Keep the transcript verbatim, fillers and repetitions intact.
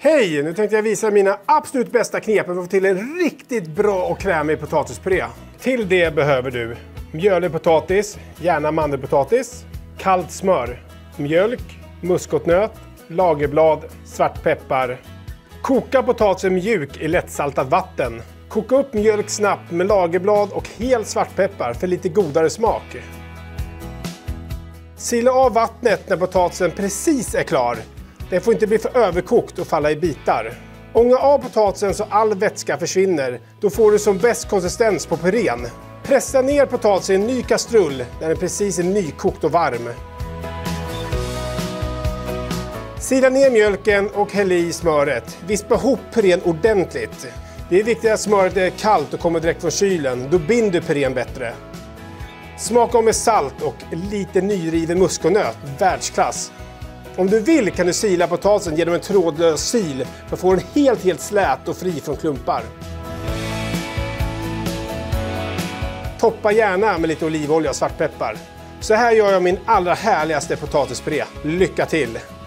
Hej! Nu tänkte jag visa mina absolut bästa knep för att få till en riktigt bra och krämig potatispuré. Till det behöver du mjölig potatis, gärna mandelpotatis, kallt smör, mjölk, muskotnöt, lagerblad, svartpeppar. Koka potatisen mjuk i lättsaltat vatten. Koka upp mjölk snabbt med lagerblad och hel svartpeppar för lite godare smak. Sila av vattnet när potatisen precis är klar. Den får inte bli för överkokt och falla i bitar. Ånga av potatisen så all vätska försvinner. Då får du som bäst konsistens på purén. Pressa ner potatisen i en ny kastrull när den precis är nykokt och varm. Sila ner mjölken och häll i smöret. Vispa ihop purén ordentligt. Det är viktigt att smöret är kallt och kommer direkt från kylen. Då binder purén bättre. Smaka om med salt och lite nyriven muskonöt. Världsklass. Om du vill kan du sila potatisen genom en trådlös sil för att få den helt helt slät och fri från klumpar. Toppa gärna med lite olivolja och svartpeppar. Så här gör jag min allra härligaste potatispuré. Lycka till!